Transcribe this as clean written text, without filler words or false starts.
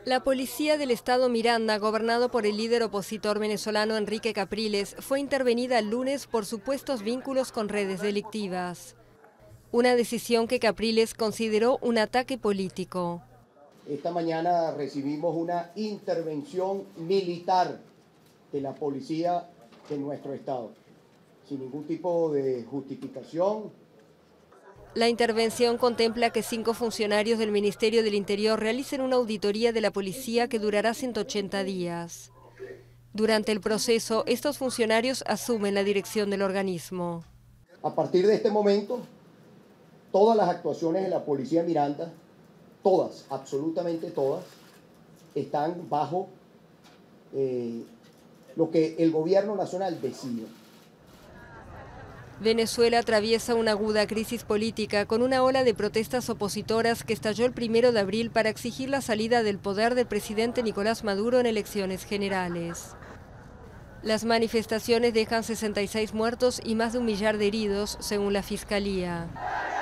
La policía del estado Miranda, gobernado por el líder opositor venezolano Enrique Capriles, fue intervenida el lunes por supuestos vínculos con redes delictivas. Una decisión que Capriles consideró un ataque político. Esta mañana recibimos una intervención militar de la policía de nuestro estado, sin ningún tipo de justificación. La intervención contempla que 5 funcionarios del Ministerio del Interior realicen una auditoría de la policía que durará 180 días. Durante el proceso, estos funcionarios asumen la dirección del organismo. A partir de este momento, todas las actuaciones de la policía Miranda, todas, absolutamente todas, están bajo lo que el gobierno nacional decide. Venezuela atraviesa una aguda crisis política con una ola de protestas opositoras que estalló el 1 de abril para exigir la salida del poder del presidente Nicolás Maduro en elecciones generales. Las manifestaciones dejan 66 muertos y más de 1 millar de heridos, según la Fiscalía.